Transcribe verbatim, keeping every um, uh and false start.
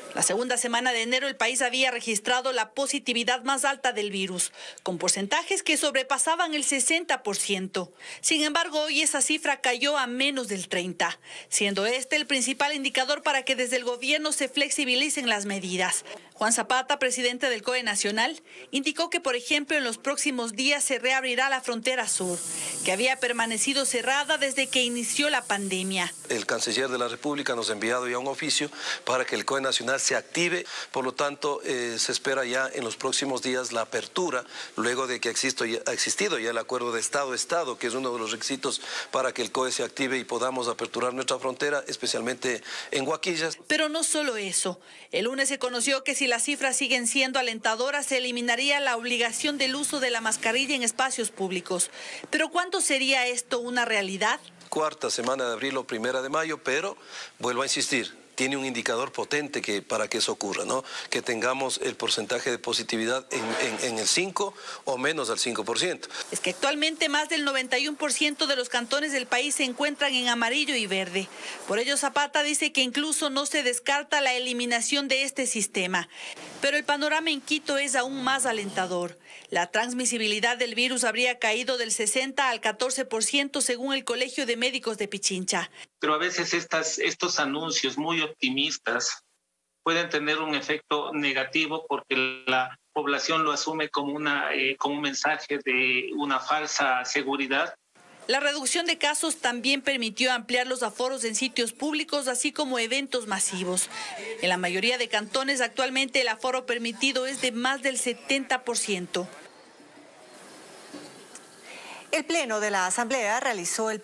La segunda semana de enero el país había registrado la positividad más alta del virus, con porcentajes que sobrepasaban el sesenta por ciento. Sin embargo, hoy esa cifra cayó a menos del treinta por ciento, siendo este el principal indicador para que desde el gobierno se flexibilicen las medidas. Juan Zapata, presidente del C O E Nacional, indicó que, por ejemplo, en los próximos días se reabrirá la frontera sur, que había permanecido cerrada desde que inició la pandemia. El canciller de la República nos ha enviado ya un oficio para que el C O E Nacional se active, por lo tanto eh, se espera ya en los próximos días la apertura, luego de que existo, ya, ha existido ya el acuerdo de Estado-Estado, que es uno de los requisitos para que el C O E se active y podamos aperturar nuestra frontera, especialmente en Huaquillas. Pero no solo eso, el lunes se conoció que si las cifras siguen siendo alentadoras, se eliminaría la obligación del uso de la mascarilla en espacios públicos. ¿Pero cuándo sería esto una realidad? Cuarta semana de abril o primera de mayo, pero vuelvo a insistir, tiene un indicador potente que, para que eso ocurra, ¿no? Que tengamos el porcentaje de positividad en, en, en el cinco o menos al cinco por ciento. Es que actualmente más del noventa y uno por ciento de los cantones del país se encuentran en amarillo y verde. Por ello, Zapata dice que incluso no se descarta la eliminación de este sistema. Pero el panorama en Quito es aún más alentador. La transmisibilidad del virus habría caído del sesenta al catorce por ciento según el Colegio de Médicos de Pichincha. Pero a veces estas, estos anuncios muy optimistas pueden tener un efecto negativo porque la población lo asume como, una, eh, como un mensaje de una falsa seguridad. La reducción de casos también permitió ampliar los aforos en sitios públicos, así como eventos masivos. En la mayoría de cantones actualmente el aforo permitido es de más del setenta por ciento. El Pleno de la Asamblea realizó el